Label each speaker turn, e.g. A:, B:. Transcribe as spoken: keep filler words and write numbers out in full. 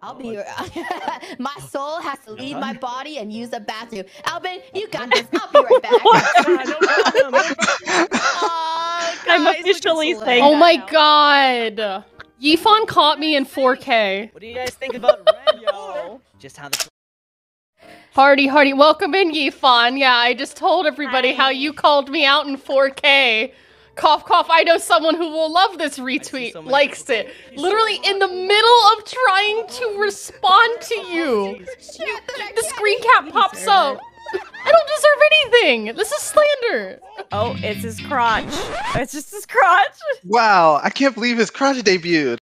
A: I'll be your. My soul has to leave my body and use the bathroom. Albin, you got this. I'll be right back.
B: No problem.
C: Oh, guys,
D: I'm officially
C: look at
D: saying
E: Oh
D: that
E: my
D: now.
E: god. Yifan caught me in four K.
B: What do you guys think about Red, yo? Just how the
E: Hardy, Hardy, welcome in, Yifan. Yeah, I just told everybody
D: Hi.
E: how you called me out in four K. Cough, cough, I know someone who will love this retweet,
B: so many
E: likes
B: people
E: it.
B: go,
E: Literally in the middle of trying to respond to you. The screen cap pops up. I don't deserve anything. This is slander.
D: Oh, it's his crotch. It's just his crotch.
F: Wow, I can't believe his crotch debuted.